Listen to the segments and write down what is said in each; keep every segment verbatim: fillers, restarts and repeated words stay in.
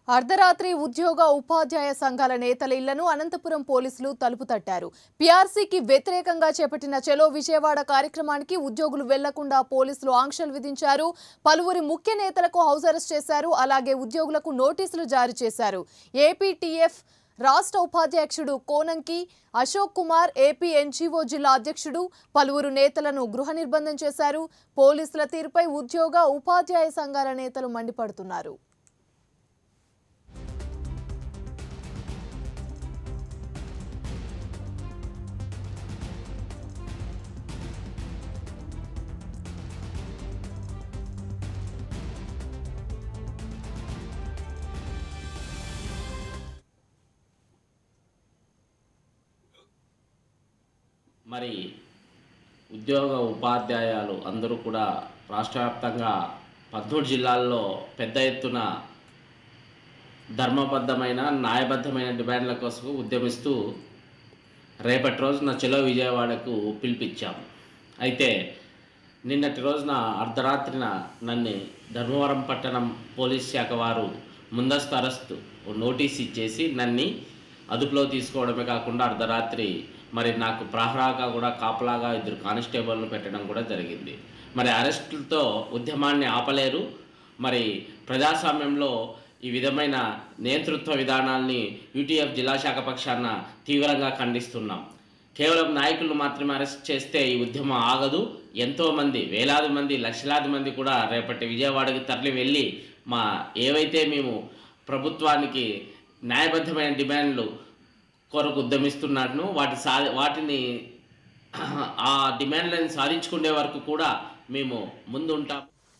అర్ధరాత్రి ఉద్యోగ ఉపాధ్యాయ సంఘాల నేతల ఇళ్లను అనంతపురం పోలీసులు తలుపు తట్టారు. పీఆర్సీకి వ్యతిరేకంగా చేపట్టిన చలో విజయవాడ కార్యక్రమానికి ఉద్యోగులు వెళ్లకుండా పోలీసులు ఆంక్షలు విధించారు. పలువురి ముఖ్య నేతలకు హౌస్ అరెస్ట్ చేశారు. అలాగే ఉద్యోగులకు నోటీసులు జారీ చేశారు. ఏపీటీఎఫ్ రాష్ట్ర ఉపాధ్యక్షుడు కోనంకి అశోక్ కుమార్, ఏపీ ఎన్జీఓ జిల్లా అధ్యక్షుడు పలువురు నేతలను గృహ నిర్బంధం చేశారు. పోలీసుల తీరుపై ఉద్యోగ ఉపాధ్యాయ సంఘాల నేతలు మండిపడుతున్నారు. మరి ఉద్యోగ ఉపాధ్యాయులు అందరూ కూడా రాష్ట్ర వ్యాప్తంగా పదమూడు జిల్లాల్లో పెద్ద ఎత్తున ధర్మబద్ధమైన న్యాయబద్ధమైన డిమాండ్ల కోసం ఉద్యమిస్తూ రేపటి రోజున చలో విజయవాడకు పిలిపించాము. అయితే నిన్నటి రోజున అర్ధరాత్రిన నన్ను ధర్మవరం పట్టణం పోలీస్ శాఖ వారు ముందస్తు అరెస్టు నోటీస్ ఇచ్చేసి నన్ను అదుపులో తీసుకోవడమే కాకుండా అర్ధరాత్రి మరి నాకు ప్రహరాగా కూడా కాపలాగా ఇద్దరు కానిస్టేబుల్ను పెట్టడం కూడా జరిగింది. మరి అరెస్టులతో ఉద్యమాన్ని ఆపలేరు. మరి ప్రజాస్వామ్యంలో ఈ విధమైన నేతృత్వ విధానాల్ని యూటీఎఫ్ జిల్లా శాఖ పక్షాన తీవ్రంగా ఖండిస్తున్నాం. కేవలం నాయకులను మాత్రమే అరెస్ట్ చేస్తే ఈ ఉద్యమం ఆగదు. ఎంతోమంది వేలాది మంది లక్షలాది మంది కూడా రేపటి విజయవాడకి తరలి వెళ్ళి మా ఏవైతే మేము ప్రభుత్వానికి న్యాయబద్ధమైన డిమాండ్లు కొరకు ఉద్యమిస్తున్నట్టు వాటి సా వాటిని ఆ డిమాండ్లను సాధించుకునే వరకు కూడా మేము ముందుంటాం.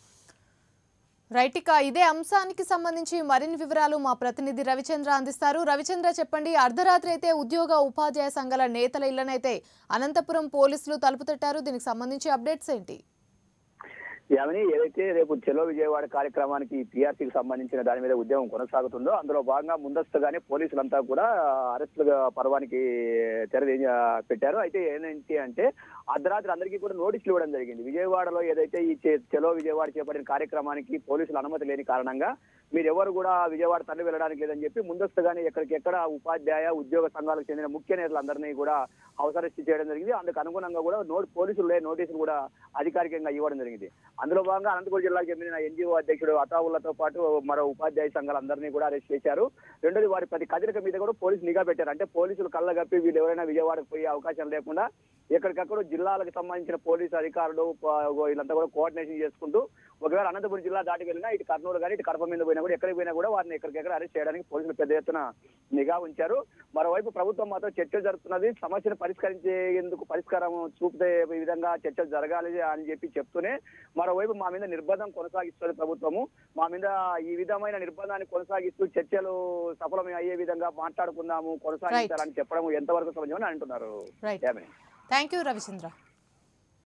రైట్, ఇక ఇదే అంశానికి సంబంధించి మరిన్ని వివరాలు మా ప్రతినిధి రవిచంద్ర అందిస్తారు. రవిచంద్ర, చెప్పండి. అర్ధరాత్రి అయితే ఉద్యోగ ఉపాధ్యాయ సంఘాల నేతల ఇళ్లనైతే అనంతపురం పోలీసులు తలుపు తట్టారు. దీనికి సంబంధించి అప్డేట్స్ ఏంటి? యామిని, ఏదైతే రేపు చలో విజయవాడ కార్యక్రమానికి పీఆర్సీకి సంబంధించిన దాని మీద ఉద్యమం కొనసాగుతుందో అందులో భాగంగా ముందస్తుగానే పోలీసులంతా కూడా అరెస్టుల పర్వానికి తెర పెట్టారు. అయితే ఏంటి అంటే అర్ధరాత్రి అందరికీ కూడా నోటీసులు ఇవ్వడం జరిగింది. విజయవాడలో ఏదైతే ఈ చలో విజయవాడ చేపట్టిన కార్యక్రమానికి పోలీసులు అనుమతి లేని కారణంగా మీరు ఎవరు కూడా విజయవాడ తరలి వెళ్ళడానికి లేదని చెప్పి ముందస్తుగానే ఎక్కడికెక్కడ ఉపాధ్యాయ ఉద్యోగ సంఘాలకు చెందిన ముఖ్య నేతలందరినీ కూడా హౌస్ అరెస్ట్ చేయడం జరిగింది. అందుకు అనుగుణంగా కూడా నోట్ పోలీసులు నోటీసులు కూడా అధికారికంగా ఇవ్వడం జరిగింది. అందులో భాగంగా అనంతపురం జిల్లాకు చెందిన ఎన్జీఓ అధ్యక్షుడు అతావులతో పాటు మరో ఉపాధ్యాయ సంఘాలందరినీ కూడా అరెస్ట్ చేశారు. రెండోది వారి ప్రతి కదలిక మీద కూడా పోలీసు నిఘా పెట్టారు. అంటే పోలీసులు కళ్ళగప్పి వీళ్ళు ఎవరైనా విజయవాడకు పోయే అవకాశం లేకుండా ఎక్కడికక్కడ జిల్లాలకు సంబంధించిన పోలీసు అధికారులు వీళ్ళంతా కూడా కోఆర్డినేషన్ చేసుకుంటూ ఒకవేళ అనంతపురం జిల్లా దాటి వెళ్ళినా ఇటు కర్నూలు కానీ ఇటు కడప మీద పోయినా కూడా ఎక్కడికి పోయినా కూడా వారిని ఎక్కడికెక్కడ అరెస్ట్ చేయడానికి పోలీసులు పెద్ద ఎత్తున నిఘా ఉంచారు. మరోవైపు ప్రభుత్వం మాత్రం చర్చలు జరుపుతున్నది. సమస్యను పరిష్కరించేందుకు పరిష్కారం చూపుతే ఈ విధంగా చర్చలు జరగాలి అని చెప్పి చెప్తూనే మరోవైపు మా మీద నిర్బంధం కొనసాగిస్తుంది ప్రభుత్వము. మా మీద ఈ విధమైన నిర్బంధాన్ని కొనసాగిస్తూ చర్చలు సఫలం అయ్యే విధంగా మాట్లాడుకుందాము, కొనసాగించాలని చెప్పడం ఎంతవరకు సమయం అని అంటున్నారు. Thank you Ravichandra.